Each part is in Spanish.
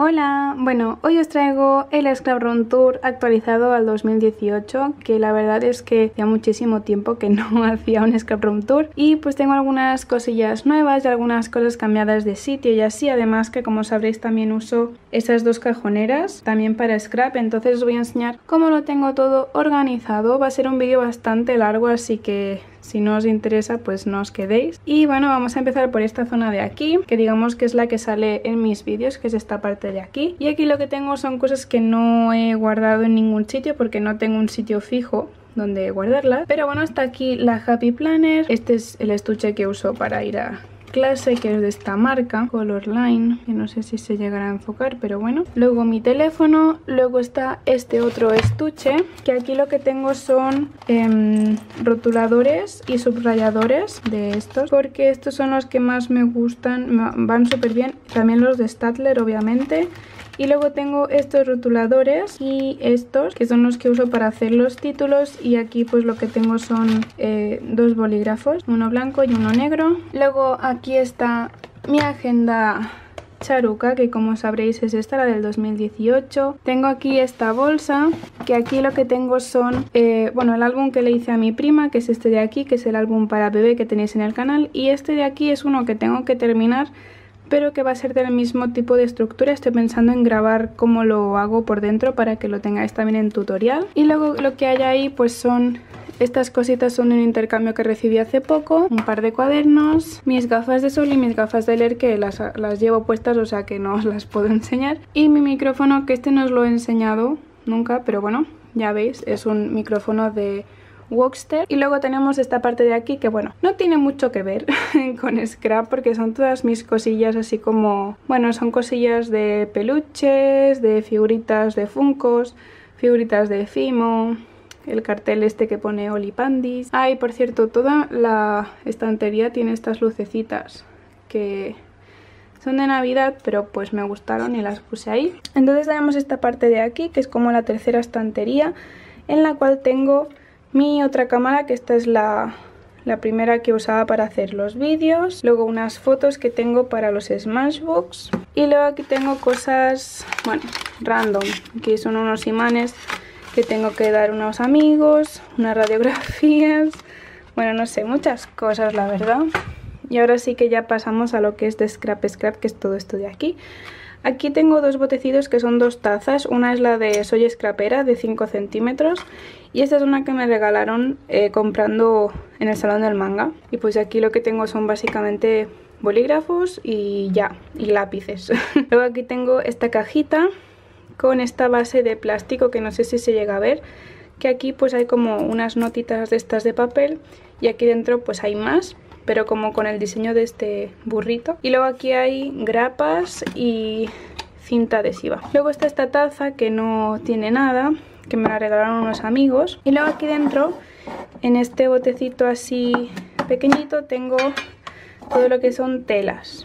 Hola, bueno, hoy os traigo el Scrap Room Tour actualizado al 2018, que la verdad es que hacía muchísimo tiempo que no hacía un Scrap Room Tour y pues tengo algunas cosillas nuevas y algunas cosas cambiadas de sitio y así, además que como sabréis también uso esas dos cajoneras también para scrap, entonces os voy a enseñar cómo lo tengo todo organizado. Va a ser un vídeo bastante largo, así que si no os interesa pues no os quedéis. Y bueno, vamos a empezar por esta zona de aquí, que digamos que es la que sale en mis vídeos, que es esta parte de aquí. Y aquí lo que tengo son cosas que no he guardado en ningún sitio porque no tengo un sitio fijo donde guardarlas. Pero bueno, está aquí la Happy Planner. Este es el estuche que uso para ir a clase, que es de esta marca, Colorline, que no sé si se llegará a enfocar, pero bueno. Luego mi teléfono, luego está este otro estuche, que aquí lo que tengo son rotuladores y subrayadores de estos, porque estos son los que más me gustan, van súper bien, también los de Staedtler obviamente. Y luego tengo estos rotuladores y estos, que son los que uso para hacer los títulos. Y aquí pues lo que tengo son dos bolígrafos, uno blanco y uno negro. Luego aquí está mi agenda Charuca, que como sabréis es esta, la del 2018. Tengo aquí esta bolsa, que aquí lo que tengo son, bueno, el álbum que le hice a mi prima, que es este de aquí, que es el álbum para bebé que tenéis en el canal. Y este de aquí es uno que tengo que terminar, pero que va a ser del mismo tipo de estructura. Estoy pensando en grabar cómo lo hago por dentro para que lo tengáis también en tutorial. Y luego lo que hay ahí pues son estas cositas, son de un intercambio que recibí hace poco, un par de cuadernos, mis gafas de sol y mis gafas de leer, que las llevo puestas, o sea que no os las puedo enseñar. Y mi micrófono, que este no os lo he enseñado nunca, pero bueno, ya veis, es un micrófono de Voxter. Y luego tenemos esta parte de aquí que bueno, no tiene mucho que ver con scrap porque son todas mis cosillas así como, bueno, son cosillas de peluches, de figuritas de Funkos, figuritas de Fimo, el cartel este que pone Oli Pandis. Ah, y por cierto, toda la estantería tiene estas lucecitas que son de Navidad, pero pues me gustaron y las puse ahí. Entonces tenemos esta parte de aquí que es como la tercera estantería, en la cual tengo mi otra cámara, que esta es la primera que usaba para hacer los vídeos. Luego unas fotos que tengo para los Smashbox. Y luego aquí tengo cosas, bueno, random, que son unos imanes que tengo que dar a unos amigos, unas radiografías, bueno, no sé, muchas cosas la verdad. Y ahora sí que ya pasamos a lo que es de Scrap, que es todo esto de aquí. Aquí tengo dos botecitos que son dos tazas. Una es la de Soy Scrapera de 5 centímetros y esta es una que me regalaron comprando en el Salón del Manga. Y pues aquí lo que tengo son básicamente bolígrafos y ya, y lápices. Luego aquí tengo esta cajita con esta base de plástico que no sé si se llega a ver, que aquí pues hay como unas notitas de estas de papel y aquí dentro pues hay más, pero como con el diseño de este burrito. Y luego aquí hay grapas y cinta adhesiva. Luego está esta taza que no tiene nada, que me la regalaron unos amigos. Y luego aquí dentro, en este botecito así pequeñito, tengo todo lo que son telas.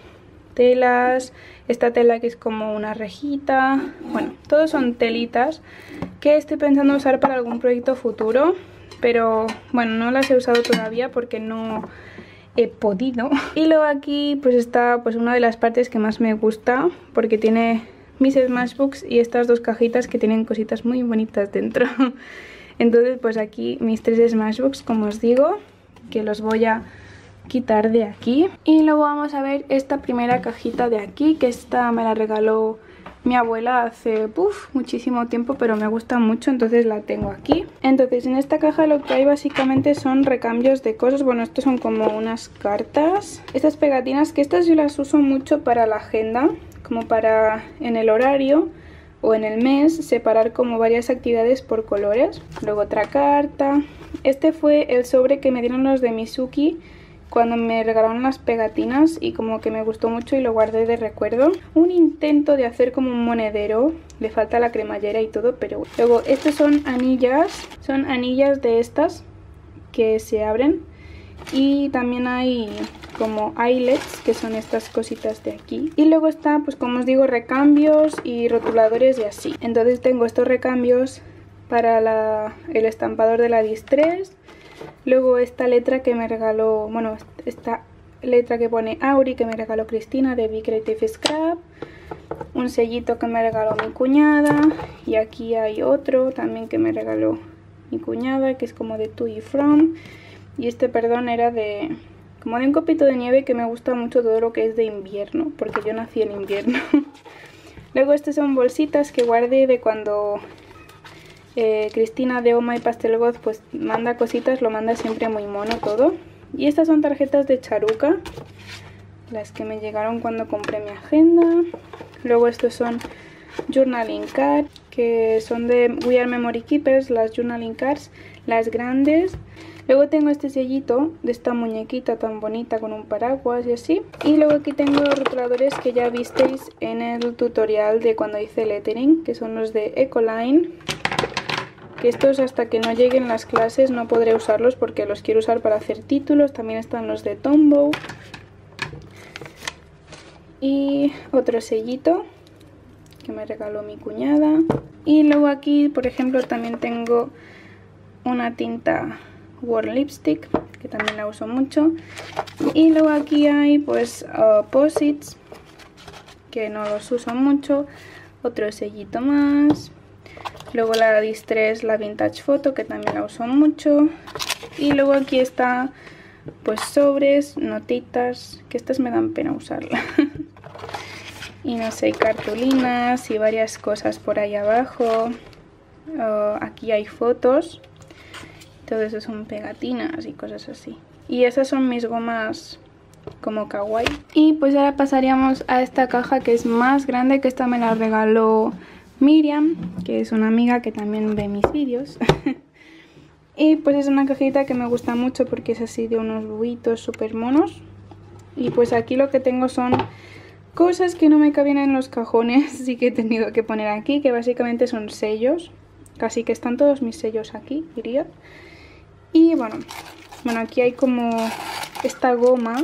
Esta tela que es como una rejita, bueno, todos son telitas que estoy pensando usar para algún proyecto futuro, pero bueno, no las he usado todavía porque no he podido. Y luego aquí pues está pues una de las partes que más me gusta, porque tiene mis Smashbooks y estas dos cajitas que tienen cositas muy bonitas dentro. Entonces pues aquí mis tres Smashbooks, como os digo, que los voy a quitar de aquí. Y luego vamos a ver esta primera cajita de aquí, que esta me la regaló mi abuela hace muchísimo tiempo, pero me gusta mucho, entonces la tengo aquí. Entonces en esta caja lo que hay básicamente son recambios de cosas. Bueno, estos son como unas cartas, estas pegatinas, que estas yo las uso mucho para la agenda, como para en el horario o en el mes separar como varias actividades por colores. Luego otra carta. Este fue el sobre que me dieron los de Mizuki cuando me regalaron las pegatinas y como que me gustó mucho y lo guardé de recuerdo. Un intento de hacer como un monedero, le falta la cremallera y todo, pero bueno. Luego estos son anillas de estas que se abren. Y también hay como eyelets, que son estas cositas de aquí. Y luego está, pues como os digo, recambios y rotuladores y así. Entonces tengo estos recambios para el estampador de la Distress. Luego esta letra que me regaló, bueno, esta letra que pone Auri, que me regaló Cristina, de Be Creative Scrap. Un sellito que me regaló mi cuñada. Y aquí hay otro también que me regaló mi cuñada, que es como de To y From. Y este, perdón, era de como de un copito de nieve, que me gusta mucho todo lo que es de invierno, porque yo nací en invierno. Luego estas son bolsitas que guardé de cuando Cristina de Oma y Pastel Goz pues manda cositas, lo manda siempre muy mono todo. Y estas son tarjetas de charuca, las que me llegaron cuando compré mi agenda. Luego estos son journaling cards, que son de We Are Memory Keepers, las journaling cards, las grandes. Luego tengo este sellito de esta muñequita tan bonita con un paraguas y así. Y luego aquí tengo los rotuladores que ya visteis en el tutorial de cuando hice lettering, que son los de Ecoline. Que estos, hasta que no lleguen las clases, no podré usarlos porque los quiero usar para hacer títulos. También están los de Tombow. Y otro sellito que me regaló mi cuñada. Y luego aquí, por ejemplo, también tengo una tinta Word Lipstick, que también la uso mucho. Y luego aquí hay pues posits, que no los uso mucho. Otro sellito más. Luego la Distress, la Vintage Photo, que también la uso mucho. Y luego aquí está pues sobres, notitas, que estas me dan pena usarlas. Y no sé, cartulinas y varias cosas por ahí abajo. Aquí hay fotos. Todo eso son pegatinas y cosas así. Y esas son mis gomas como kawaii. Y pues ahora pasaríamos a esta caja, que es más grande, que esta me la regaló Miriam, que es una amiga que también ve mis vídeos. Y pues es una cajita que me gusta mucho porque es así de unos buitos súper monos. Y pues aquí lo que tengo son cosas que no me cabían en los cajones, así que he tenido que poner aquí, que básicamente son sellos. Casi que están todos mis sellos aquí, diría. Y bueno, aquí hay como esta goma,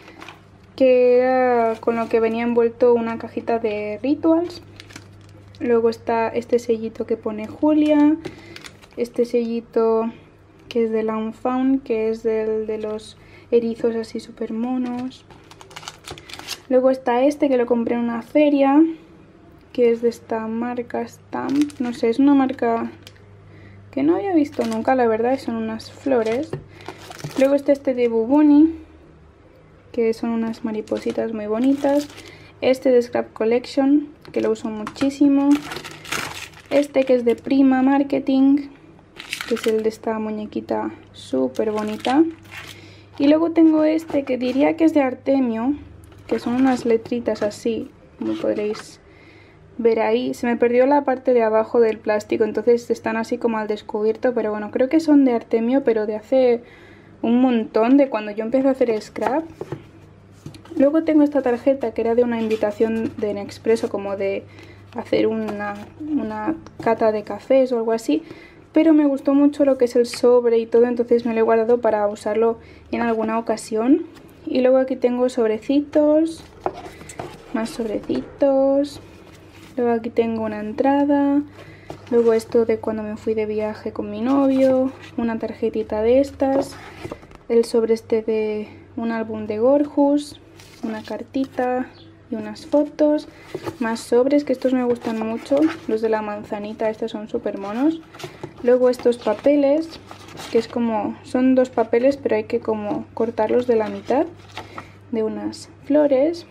que era con lo que venía envuelto una cajita de Rituals. Luego está este sellito que pone Julia. Este sellito que es de la Unfound, que es de los erizos así súper monos. Luego está este, que lo compré en una feria, que es de esta marca Stamp. No sé, es una marca que no había visto nunca, la verdad, son unas flores. Luego está este de Bubuni, que son unas maripositas muy bonitas. Este de Scrap Collection, que lo uso muchísimo. Este que es de Prima Marketing, que es el de esta muñequita súper bonita. Y luego tengo este que diría que es de Artemio, que son unas letritas así, como podréis ver ahí. Se me perdió la parte de abajo del plástico, entonces están así como al descubierto, pero bueno, creo que son de Artemio, pero de hace un montón, de cuando yo empecé a hacer scrap. Luego tengo esta tarjeta que era de una invitación de Nespresso, como de hacer una cata de cafés o algo así, pero me gustó mucho lo que es el sobre y todo, entonces me lo he guardado para usarlo en alguna ocasión. Y luego aquí tengo sobrecitos, más sobrecitos. Luego aquí tengo una entrada. Luego esto de cuando me fui de viaje con mi novio, una tarjetita de estas, el sobre este de un álbum de Gorjus, una cartita y unas fotos, más sobres, que estos me gustan mucho, los de la manzanita, estos son súper monos. Luego estos papeles, que es como, son dos papeles, pero hay que como cortarlos de la mitad, de unas flores.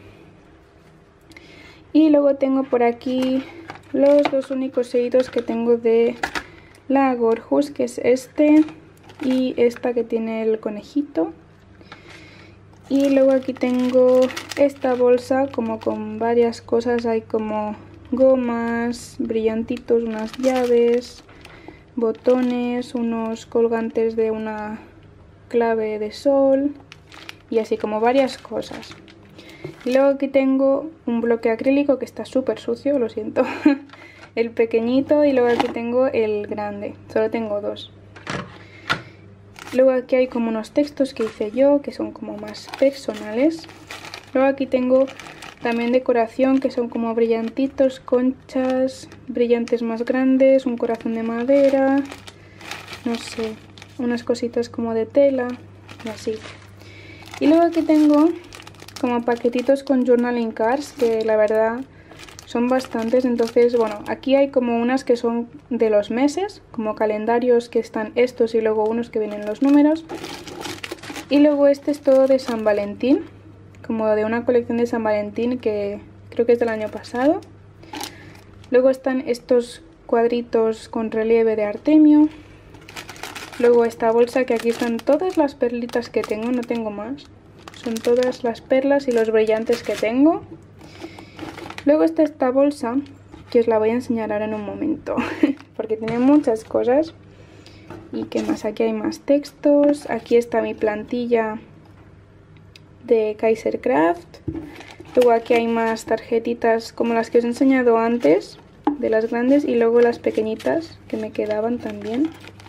Y luego tengo por aquí los dos únicos sellitos que tengo de la Gorjus, que es este y esta que tiene el conejito. Y luego aquí tengo esta bolsa como con varias cosas, hay como gomas, brillantitos, unas llaves, botones, unos colgantes de una clave de sol y así como varias cosas. Y luego aquí tengo un bloque acrílico que está súper sucio, lo siento, el pequeñito, y luego aquí tengo el grande, solo tengo dos. Luego aquí hay como unos textos que hice yo, que son como más personales. Luego aquí tengo también decoración, que son como brillantitos, conchas, brillantes más grandes, un corazón de madera, no sé, unas cositas como de tela y así. Y luego aquí tengo como paquetitos con journaling cards, que la verdad son bastantes. Entonces, bueno, aquí hay como unas que son de los meses, como calendarios, que están estos y luego unos que vienen los números. Y luego este es todo de San Valentín, como de una colección de San Valentín que creo que es del año pasado. Luego están estos cuadritos con relieve de Artemio. Luego esta bolsa, que aquí están todas las perlitas que tengo, no tengo más. Son todas las perlas y los brillantes que tengo. Luego está esta bolsa, que os la voy a enseñar ahora en un momento, porque tiene muchas cosas. ¿Y qué más? Aquí hay más textos. Aquí está mi plantilla de Kaisercraft. Luego aquí hay más tarjetitas como las que os he enseñado antes, de las grandes, y luego las pequeñitas que me quedaban también.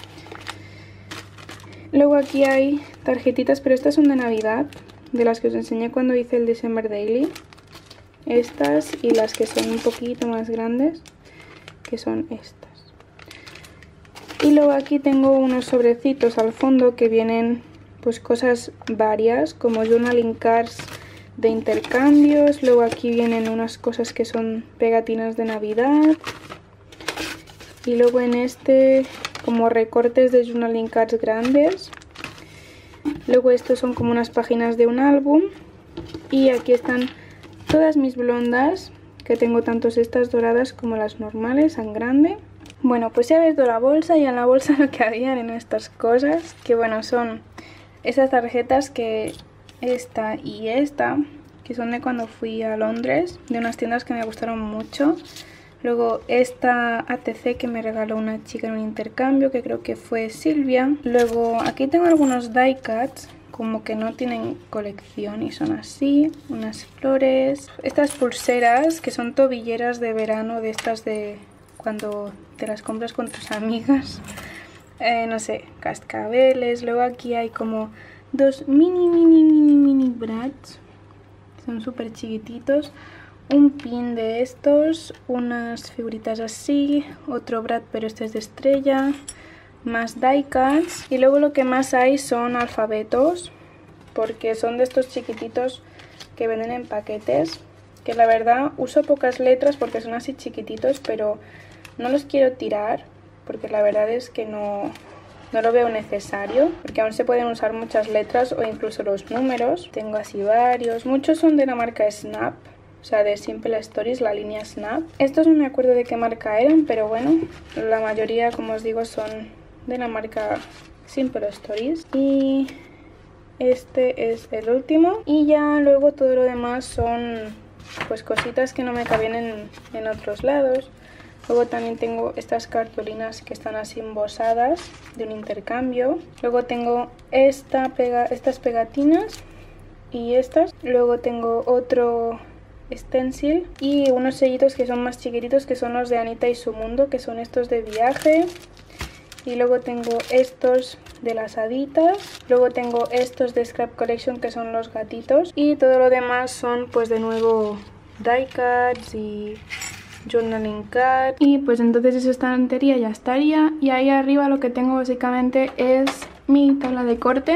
Luego aquí hay tarjetitas, pero estas son de Navidad, de las que os enseñé cuando hice el December Daily. Estas y las que son un poquito más grandes, que son estas. Y luego aquí tengo unos sobrecitos al fondo que vienen pues cosas varias, como journaling cards de intercambios. Luego aquí vienen unas cosas que son pegatinas de Navidad. Y luego en este como recortes de journaling cards grandes. Luego estos son como unas páginas de un álbum. Y aquí están todas mis blondas, que tengo tantos estas doradas como las normales, en grande. Bueno, pues ya he abierto la bolsa, y en la bolsa lo que habían en estas cosas, que bueno, son estas tarjetas, que esta y esta, que son de cuando fui a Londres, de unas tiendas que me gustaron mucho. Luego esta ATC que me regaló una chica en un intercambio, que creo que fue Silvia. Luego aquí tengo algunos die cuts, como que no tienen colección y son así, unas flores. Estas pulseras que son tobilleras de verano, de estas de cuando te las compras con tus amigas. No sé, cascabeles. Luego aquí hay como dos mini brats, son súper chiquititos. Un pin de estos, unas figuritas así, otro brat pero este es de estrella, más die cuts. Y luego lo que más hay son alfabetos, porque son de estos chiquititos que venden en paquetes, que la verdad uso pocas letras porque son así chiquititos, pero no los quiero tirar porque la verdad es que no lo veo necesario, porque aún se pueden usar muchas letras o incluso los números. Tengo así varios, muchos son de la marca Snap, o sea, de Simple Stories, la línea Snap. Estos no me acuerdo de qué marca eran, pero bueno, la mayoría, como os digo, son de la marca Simple Stories. Y este es el último. Y ya luego todo lo demás son pues cositas que no me cabían en otros lados. Luego también tengo estas cartulinas que están así embosadas de un intercambio. Luego tengo estas pegatinas y estas. Luego tengo otro stencil y unos sellitos que son más chiquititos, que son los de Anita y su mundo, que son estos de viaje. Y luego tengo estos de las haditas. Luego tengo estos de Scrap Collection, que son los gatitos. Y todo lo demás son pues de nuevo die cuts y journaling card. Y pues entonces esa estantería ya estaría. Y ahí arriba lo que tengo básicamente es mi tabla de corte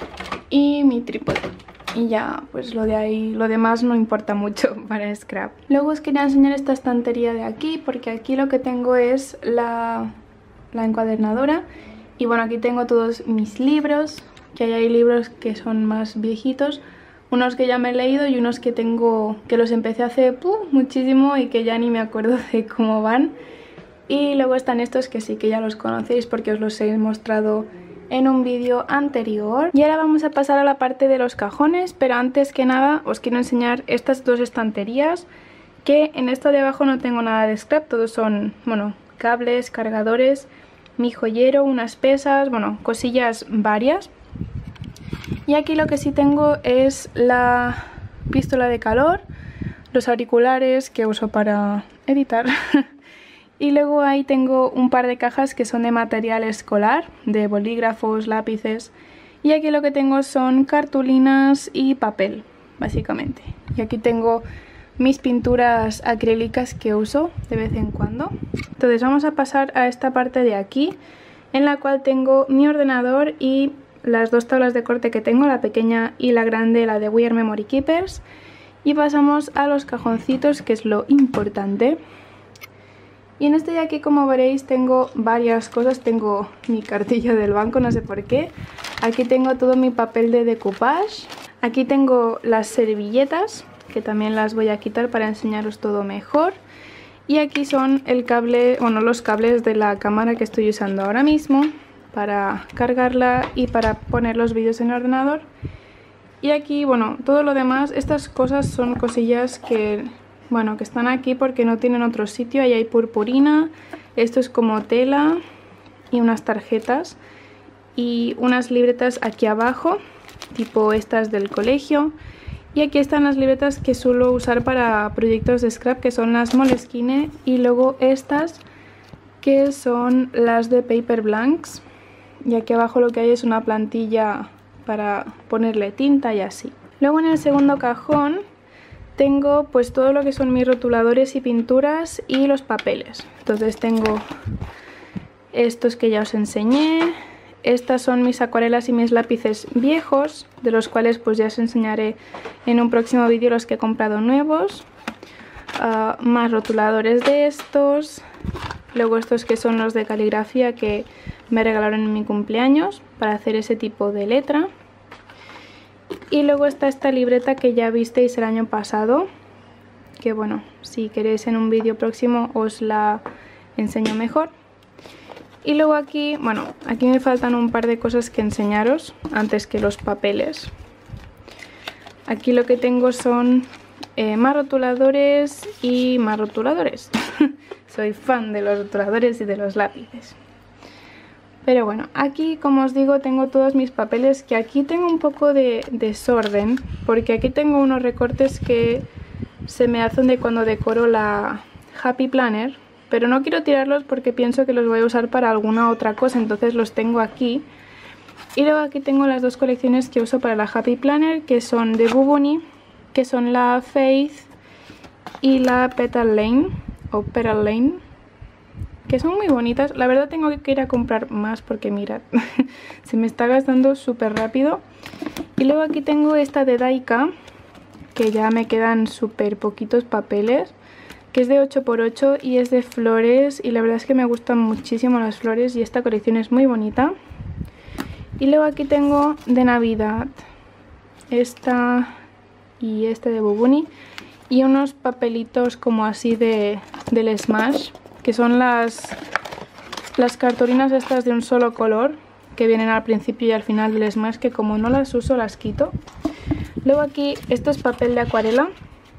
y mi trípode. Y ya, pues lo de ahí, lo demás no importa mucho para scrap. Luego os quería enseñar esta estantería de aquí, porque aquí lo que tengo es la encuadernadora. Y bueno, aquí tengo todos mis libros, que hay libros que son más viejitos, unos que ya me he leído y unos que tengo, que los empecé hace muchísimo y que ya ni me acuerdo de cómo van. Y luego están estos que sí que ya los conocéis porque os los he mostrado en un vídeo anterior. Y ahora vamos a pasar a la parte de los cajones, pero antes que nada os quiero enseñar estas dos estanterías, que en esta de abajo no tengo nada de scrap, todos son, bueno, cables, cargadores, mi joyero, unas pesas, bueno, cosillas varias. Y aquí lo que sí tengo es la pistola de calor, los auriculares que uso para editar y luego ahí tengo un par de cajas que son de material escolar, de bolígrafos, lápices. Y aquí lo que tengo son cartulinas y papel, básicamente. Y aquí tengo mis pinturas acrílicas que uso de vez en cuando. Entonces vamos a pasar a esta parte de aquí, en la cual tengo mi ordenador y las dos tablas de corte que tengo, la pequeña y la grande, la de We Are Memory Keepers. Y pasamos a los cajoncitos, que es lo importante. Y en este de aquí, como veréis, tengo varias cosas. Tengo mi cartilla del banco, no sé por qué. Aquí tengo todo mi papel de decoupage. Aquí tengo las servilletas, que también las voy a quitar para enseñaros todo mejor. Y aquí son el cable, bueno, los cables de la cámara que estoy usando ahora mismo para cargarla y para poner los vídeos en el ordenador. Y aquí, bueno, todo lo demás, estas cosas son cosillas que, bueno, que están aquí porque no tienen otro sitio. Ahí hay purpurina, esto es como tela y unas tarjetas y unas libretas aquí abajo, tipo estas del colegio. Y aquí están las libretas que suelo usar para proyectos de scrap, que son las Moleskine, y luego estas que son las de Paper Blanks. Y aquí abajo lo que hay es una plantilla para ponerle tinta y así. Luego en el segundo cajón tengo pues todo lo que son mis rotuladores y pinturas y los papeles. Entonces tengo estos que ya os enseñé. Estas son mis acuarelas y mis lápices viejos, de los cuales pues ya os enseñaré en un próximo vídeo los que he comprado nuevos. Más rotuladores de estos. Luego estos que son los de caligrafía que me regalaron en mi cumpleaños para hacer ese tipo de letra. Y luego está esta libreta que ya visteis el año pasado, que bueno, si queréis en un vídeo próximo os la enseño mejor. Y luego aquí, bueno, aquí me faltan un par de cosas que enseñaros antes que los papeles. Aquí lo que tengo son más rotuladores y más rotuladores. Soy fan de los rotuladores y de los lápices. Pero bueno, aquí como os digo tengo todos mis papeles, que aquí tengo un poco de desorden, porque aquí tengo unos recortes que se me hacen de cuando decoro la Happy Planner, pero no quiero tirarlos porque pienso que los voy a usar para alguna otra cosa, entonces los tengo aquí. Y luego aquí tengo las dos colecciones que uso para la Happy Planner, que son de Boo Bunny, que son la Faith y la Petal Lane, o Petal Lane, que son muy bonitas. La verdad tengo que ir a comprar más porque mirad, se me está gastando súper rápido. Y luego aquí tengo esta de Daika, que ya me quedan súper poquitos papeles, que es de 8×8 y es de flores, y la verdad es que me gustan muchísimo las flores y esta colección es muy bonita. Y luego aquí tengo de Navidad esta y este de Boo Bunny, y unos papelitos como así del Smash, que son las cartulinas estas de un solo color que vienen al principio y al final del Smash, que como no las uso las quito. Luego aquí esto es papel de acuarela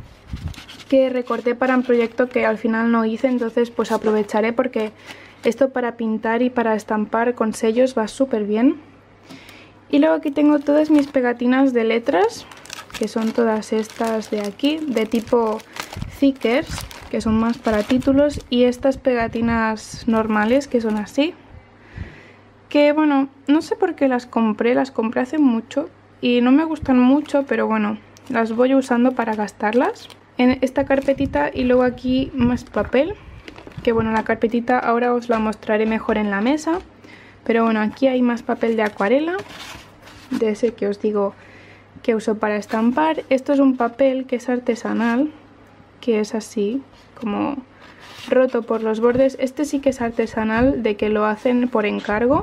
que recorté para un proyecto que al final no hice, entonces pues aprovecharé porque esto para pintar y para estampar con sellos va súper bien. Y luego aquí tengo todas mis pegatinas de letras, que son todas estas de aquí, de tipo thickers, que son más para títulos, y estas pegatinas normales que son así, que bueno, no sé por qué las compré hace mucho y no me gustan mucho, pero bueno, las voy usando para gastarlas en esta carpetita. Y luego aquí más papel, que bueno, la carpetita ahora os la mostraré mejor en la mesa, pero bueno, aquí hay más papel de acuarela, de ese que os digo que uso para estampar. Esto es un papel que es artesanal, que es así, como roto por los bordes. Este sí que es artesanal, de que lo hacen por encargo.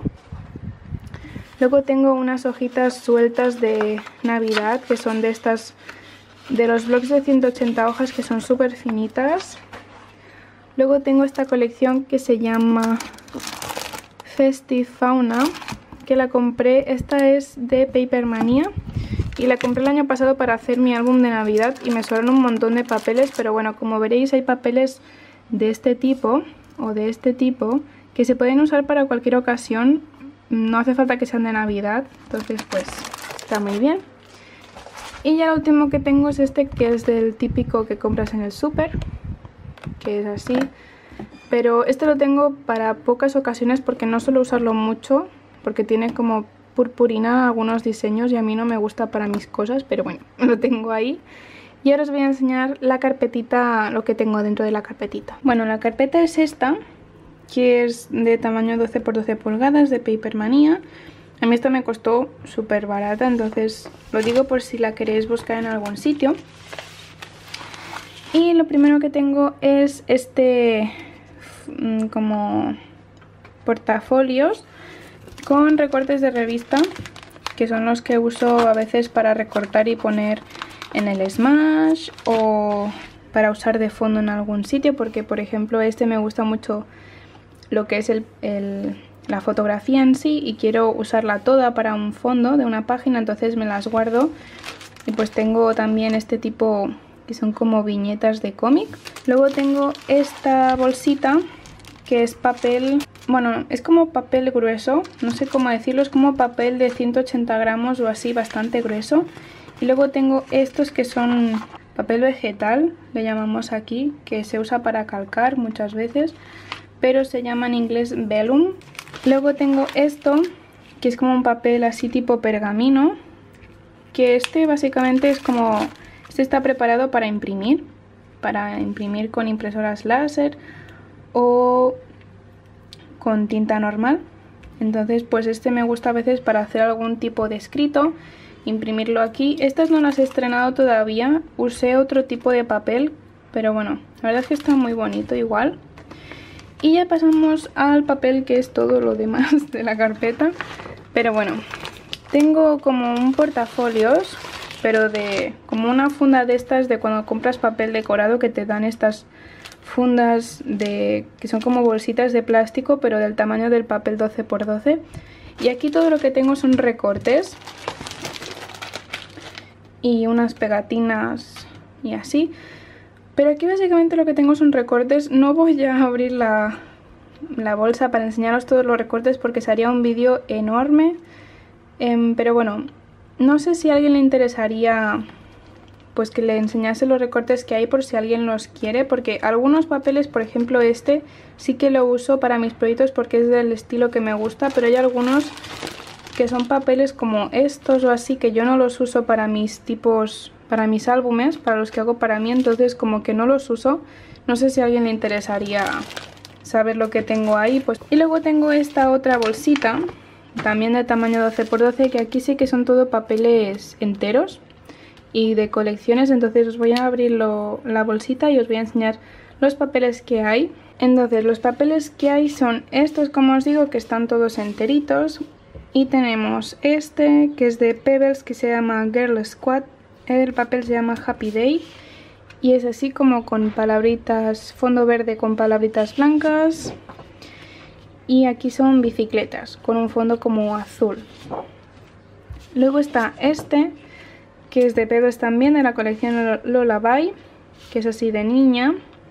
Luego tengo unas hojitas sueltas de Navidad, que son de estas, de los blogs de 180 hojas, que son súper finitas. Luego tengo esta colección que se llama Festive Fauna, que la compré, esta es de Paper Mania, y la compré el año pasado para hacer mi álbum de Navidad y me sobraron un montón de papeles, pero bueno, como veréis hay papeles de este tipo o de este tipo que se pueden usar para cualquier ocasión, no hace falta que sean de Navidad, entonces pues está muy bien. Y ya lo último que tengo es este, que es del típico que compras en el súper, que es así, pero este lo tengo para pocas ocasiones porque no suelo usarlo mucho, porque tiene como purpurina algunos diseños y a mí no me gusta para mis cosas, pero bueno, lo tengo ahí. Y ahora os voy a enseñar la carpetita, lo que tengo dentro de la carpetita. Bueno, la carpeta es esta, que es de tamaño 12×12 pulgadas, de Paper Mania, A mí esta me costó súper barata, entonces lo digo por si la queréis buscar en algún sitio. Y lo primero que tengo es este como portafolios con recortes de revista, que son los que uso a veces para recortar y poner en el Smash o para usar de fondo en algún sitio, porque por ejemplo este me gusta mucho lo que es la fotografía en sí y quiero usarla toda para un fondo de una página, entonces me las guardo. Y pues tengo también este tipo que son como viñetas de cómic. Luego tengo esta bolsita que es papel, bueno, es como papel grueso, no sé cómo decirlo, es como papel de 180 gramos o así, bastante grueso. Y luego tengo estos que son papel vegetal, le llamamos aquí, que se usa para calcar muchas veces, pero se llama en inglés vellum. Luego tengo esto, que es como un papel así tipo pergamino, que este básicamente es como, este está preparado para imprimir con impresoras láser o con tinta normal. Entonces pues este me gusta a veces para hacer algún tipo de escrito, imprimirlo aquí. Estas no las he estrenado todavía, usé otro tipo de papel, pero bueno, la verdad es que está muy bonito igual. Y ya pasamos al papel, que es todo lo demás de la carpeta. Pero bueno, tengo como un portafolios, pero de como una funda de estas de cuando compras papel decorado, que te dan estas fundas que son como bolsitas de plástico, pero del tamaño del papel 12×12. Y aquí todo lo que tengo son recortes y unas pegatinas y así. Pero aquí básicamente lo que tengo son recortes. No voy a abrir la bolsa para enseñaros todos los recortes porque sería un vídeo enorme. Pero bueno, no sé si a alguien le interesaría pues que le enseñase los recortes que hay por si alguien los quiere. Porque algunos papeles, por ejemplo este, sí que lo uso para mis proyectos porque es del estilo que me gusta. Pero hay algunos que son papeles como estos o así que yo no los uso para mis tipos, para mis álbumes, para los que hago para mí, entonces como que no los uso. No sé si a alguien le interesaría saber lo que tengo ahí, pues. Y luego tengo esta otra bolsita, también de tamaño 12×12, que aquí sí que son todo papeles enteros y de colecciones, entonces os voy a abrir la bolsita y os voy a enseñar los papeles que hay. Entonces los papeles que hay son estos, como os digo, que están todos enteritos. Y tenemos este, que es de Pebbles, que se llama Girl Squad. El papel se llama Happy Day. Y es así como con palabritas, fondo verde con palabritas blancas. Y aquí son bicicletas, con un fondo como azul. Luego está este, que es de Pebbles también, de la colección Lullaby, que es así de niña.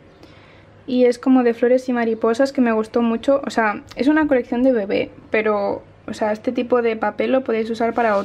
Y es como de flores y mariposas, que me gustó mucho. O sea, es una colección de bebé, pero... O sea, este tipo de papel lo podéis usar para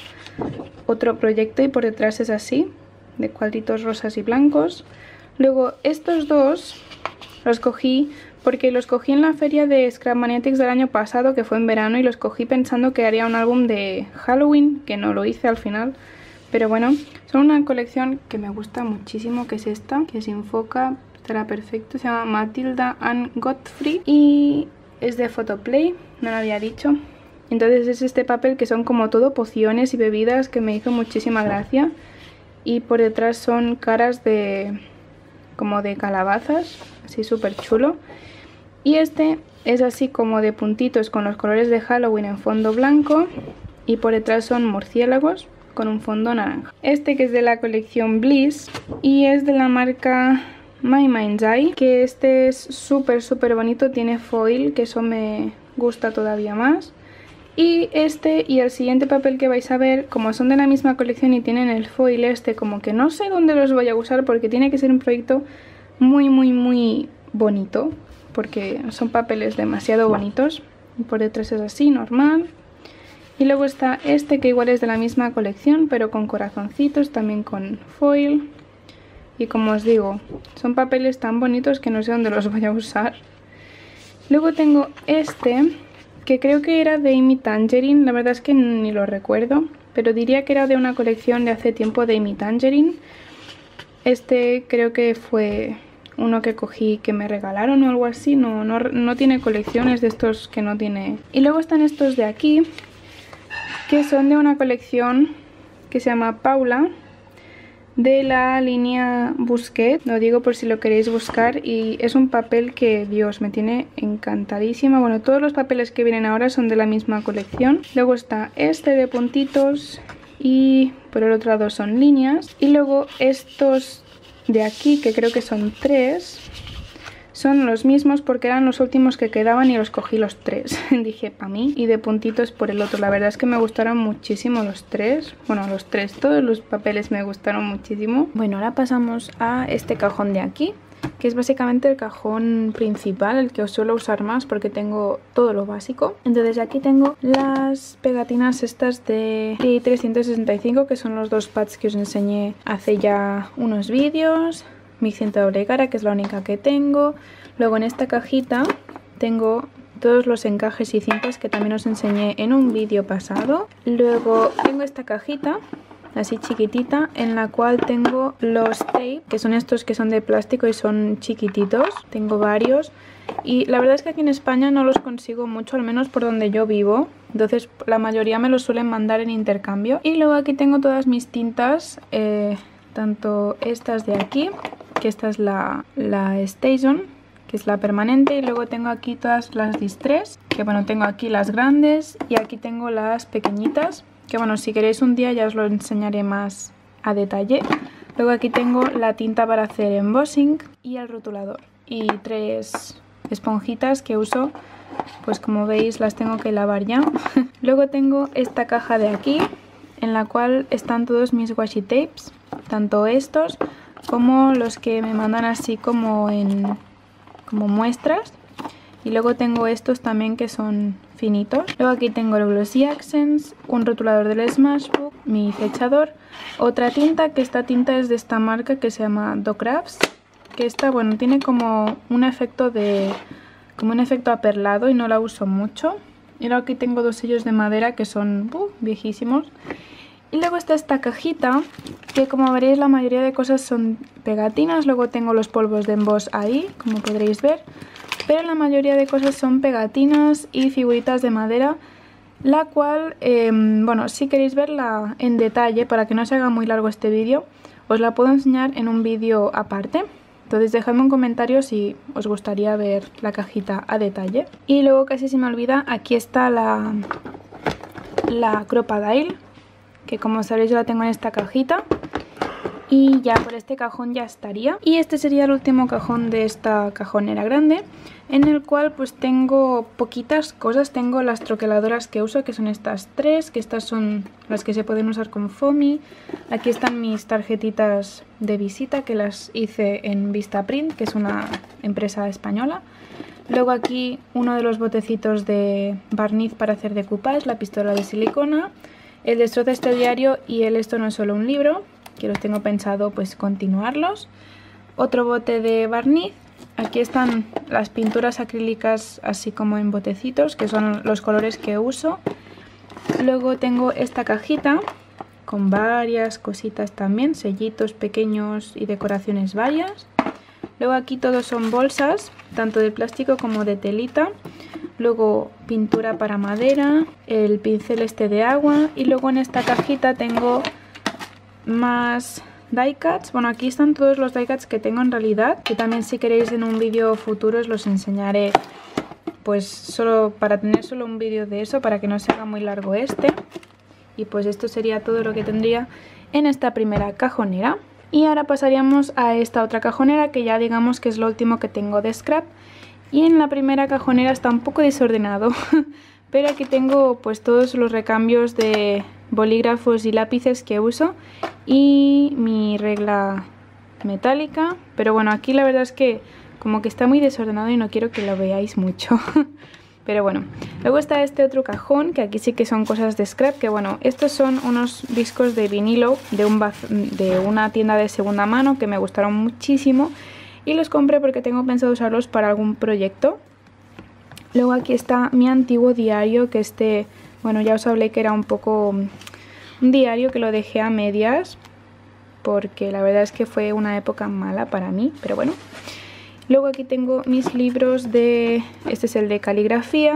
otro proyecto y por detrás es así, de cuadritos rosas y blancos. Luego estos dos los cogí porque los cogí en la feria de Scrap Magnetics del año pasado, que fue en verano, y los cogí pensando que haría un álbum de Halloween, que no lo hice al final. Pero bueno, son una colección que me gusta muchísimo, que es esta, que se enfoca, estará perfecto, se llama Matilda and Godfrey y es de Photoplay, no lo había dicho. Entonces es este papel que son como todo pociones y bebidas, que me hizo muchísima gracia. Y por detrás son caras como de calabazas, así súper chulo. Y este es así como de puntitos con los colores de Halloween en fondo blanco. Y por detrás son murciélagos con un fondo naranja. Este, que es de la colección Bliss y es de la marca My Mind's Eye, que este es súper bonito, tiene foil, que eso me gusta todavía más. Y este y el siguiente papel que vais a ver, como son de la misma colección y tienen el foil este, como que no sé dónde los voy a usar porque tiene que ser un proyecto muy bonito, porque son papeles demasiado bonitos. Y por detrás es así, normal. Y luego está este, que igual es de la misma colección, pero con corazoncitos, también con foil. Y como os digo, son papeles tan bonitos que no sé dónde los voy a usar. Luego tengo este, que creo que era de Amy Tangerine, la verdad es que ni lo recuerdo, pero diría que era de una colección de hace tiempo de Amy Tangerine. Este creo que fue uno que cogí que me regalaron o algo así, no tiene colecciones de estos que no tiene. Y luego están estos de aquí, que son de una colección que se llama Paula, de la línea Busquets. Lo digo por si lo queréis buscar, y es un papel que, Dios, me tiene encantadísima. Bueno, todos los papeles que vienen ahora son de la misma colección. Luego está este de puntitos y por el otro lado son líneas. Y luego estos de aquí, que creo que son 3, son los mismos porque eran los últimos que quedaban y los cogí los 3. Dije, para mí. Y de puntitos por el otro. La verdad es que me gustaron muchísimo los 3. Bueno, los 3, todos los papeles me gustaron muchísimo. Bueno, ahora pasamos a este cajón de aquí, que es básicamente el cajón principal, el que os suelo usar más porque tengo todo lo básico. Entonces aquí tengo las pegatinas estas de 365, que son los 2 pads que os enseñé hace ya unos vídeos. Mi cinta doble cara, que es la única que tengo. Luego en esta cajita tengo todos los encajes y cintas que también os enseñé en un vídeo pasado. Luego tengo esta cajita así chiquitita, en la cual tengo los tape, que son estos que son de plástico y son chiquititos. Tengo varios y la verdad es que aquí en España no los consigo mucho, al menos por donde yo vivo. Entonces la mayoría me los suelen mandar en intercambio. Y luego aquí tengo todas mis tintas, tanto estas de aquí, que esta es la Station, que es la permanente, y luego tengo aquí todas las Distress, que bueno, tengo aquí las grandes y aquí tengo las pequeñitas, que bueno, si queréis un día ya os lo enseñaré más a detalle. Luego aquí tengo la tinta para hacer embossing y el rotulador, y 3 esponjitas que uso, pues como veis las tengo que lavar ya. Luego tengo esta caja de aquí, en la cual están todos mis washi tapes, tanto estos como los que me mandan así como muestras. Y luego tengo estos también que son finitos. Luego aquí tengo el Glossy Accents, un rotulador del Smashbook, mi flechador, otra tinta, que esta tinta es de esta marca que se llama Doc Crafts, que esta, bueno, tiene como un efecto aperlado y no la uso mucho. Y luego aquí tengo 2 sellos de madera que son viejísimos. Y luego está esta cajita, que como veréis la mayoría de cosas son pegatinas. Luego tengo los polvos de emboss ahí, como podréis ver. Pero la mayoría de cosas son pegatinas y figuritas de madera. La cual, bueno, si queréis verla en detalle, para que no se haga muy largo este vídeo, os la puedo enseñar en un vídeo aparte. Entonces dejadme un comentario si os gustaría ver la cajita a detalle. Y luego, casi se me olvida, aquí está la Crocodile, que como sabéis yo la tengo en esta cajita. Y ya por este cajón ya estaría. Y este sería el último cajón de esta cajonera grande, en el cual pues tengo poquitas cosas. Tengo las troqueladoras que uso, que son estas 3, que estas son las que se pueden usar con foamy. Aquí están mis tarjetitas de visita, que las hice en Vistaprint, que es una empresa española. Luego aquí uno de los botecitos de barniz para hacer decoupage, la pistola de silicona, el destroza este diario y el esto no es solo un libro, que los tengo pensado pues continuarlos. Otro bote de barniz. Aquí están las pinturas acrílicas así como en botecitos, que son los colores que uso. Luego tengo esta cajita con varias cositas también, sellitos pequeños y decoraciones varias. Luego aquí todos son bolsas, tanto de plástico como de telita. Luego pintura para madera, el pincel este de agua, y luego en esta cajita tengo más die cuts. Bueno, aquí están todos los die cuts que tengo en realidad, que también si queréis en un vídeo futuro os los enseñaré, pues solo para tener solo un vídeo de eso, para que no se haga muy largo este. Y pues esto sería todo lo que tendría en esta primera cajonera. Y ahora pasaríamos a esta otra cajonera, que ya digamos que es lo último que tengo de scrap. Y en la primera cajonera está un poco desordenado, pero aquí tengo pues todos los recambios de bolígrafos y lápices que uso y mi regla metálica. Pero bueno, aquí la verdad es que como que está muy desordenado y no quiero que lo veáis mucho. Pero bueno, luego está este otro cajón, que aquí sí que son cosas de scrap, que bueno, estos son unos discos de vinilo de una tienda de segunda mano que me gustaron muchísimo y los compré porque tengo pensado usarlos para algún proyecto. Luego aquí está mi antiguo diario, que este, bueno, ya os hablé que era un poco un diario que lo dejé a medias porque la verdad es que fue una época mala para mí, pero bueno. Luego aquí tengo mis libros de... Este es el de caligrafía,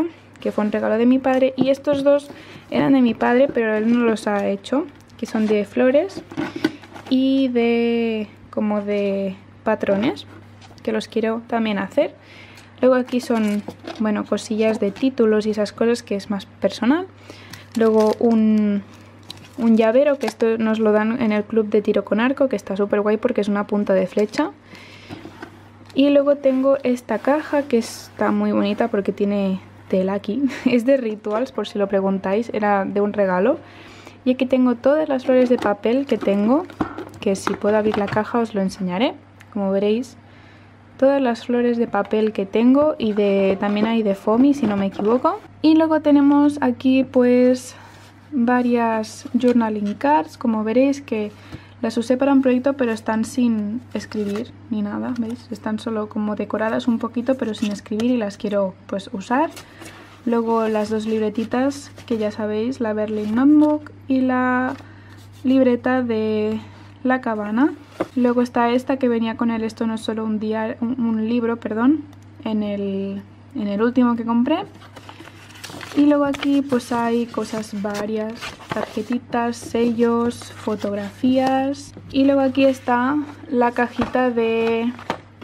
que fue un regalo de mi padre. Y estos dos eran de mi padre, pero él no los ha hecho, que son de flores y de como de patrones, que los quiero también hacer. Luego aquí son, bueno, cosillas de títulos y esas cosas que es más personal. Luego un llavero, que esto nos lo dan en el club de tiro con arco, que está súper guay porque es una punta de flecha. Y luego tengo esta caja que está muy bonita porque tiene tela aquí. Es de Rituals, por si lo preguntáis, era de un regalo. Y aquí tengo todas las flores de papel que tengo, que si puedo abrir la caja os lo enseñaré. Como veréis, todas las flores de papel que tengo y también hay de foamy, si no me equivoco. Y luego tenemos aquí pues varias journaling cards, como veréis, que las usé para un proyecto pero están sin escribir ni nada, ¿veis? Están solo como decoradas un poquito pero sin escribir y las quiero pues usar. Luego las dos libretitas que ya sabéis, la Berlin Notebook y la libreta de La Cabana. Luego está esta que venía con él, esto no es solo un libro, perdón, en el último que compré. Y luego aquí pues hay cosas varias, tarjetitas, sellos, fotografías. Y luego aquí está la cajita de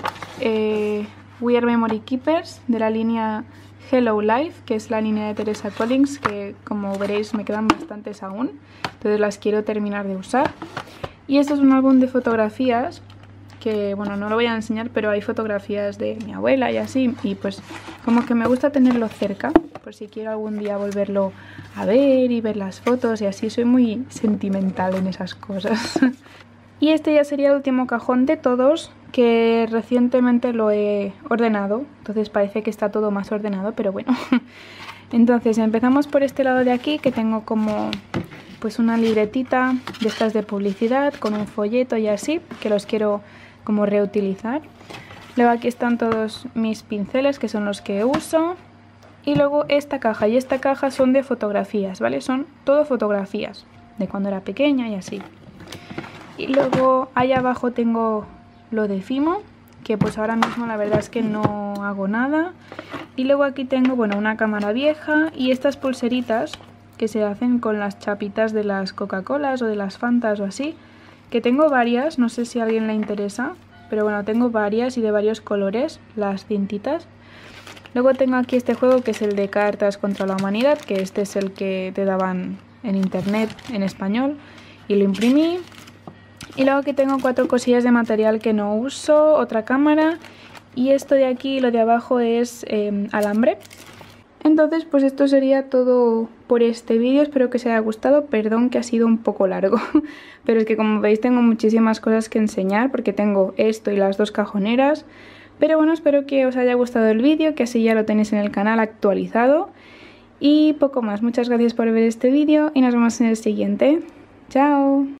We Are Memory Keepers de la línea Hello Life, que es la línea de Teresa Collins, que como veréis me quedan bastantes aún, entonces las quiero terminar de usar. Y esto es un álbum de fotografías que, bueno, no lo voy a enseñar, pero hay fotografías de mi abuela y así, y pues como que me gusta tenerlo cerca, por si quiero algún día volverlo a ver y ver las fotos y así, soy muy sentimental en esas cosas. Y este ya sería el último cajón de todos, que recientemente lo he ordenado, entonces parece que está todo más ordenado, pero bueno. Entonces empezamos por este lado de aquí, que tengo como pues una libretita de estas de publicidad con un folleto y así, que los quiero como reutilizar. Luego aquí están todos mis pinceles, que son los que uso. Y luego esta caja, y esta caja son de fotografías, ¿vale? Son todo fotografías de cuando era pequeña y así. Y luego allá abajo tengo lo de Fimo, que pues ahora mismo la verdad es que no hago nada. Y luego aquí tengo, bueno, una cámara vieja y estas pulseritas que se hacen con las chapitas de las Coca-Colas o de las Fantas o así, que tengo varias, no sé si a alguien le interesa, pero bueno, tengo varias y de varios colores, las cintitas. Luego tengo aquí este juego que es el de Cartas contra la Humanidad, que este es el que te daban en internet en español y lo imprimí. Y luego aquí tengo 4 cosillas de material que no uso, otra cámara y esto de aquí, lo de abajo es alambre. Entonces pues esto sería todo por este vídeo, espero que os haya gustado, perdón que ha sido un poco largo, pero es que como veis tengo muchísimas cosas que enseñar porque tengo esto y las 2 cajoneras, pero bueno, espero que os haya gustado el vídeo, que así ya lo tenéis en el canal actualizado y poco más. Muchas gracias por ver este vídeo y nos vemos en el siguiente. ¡Chao!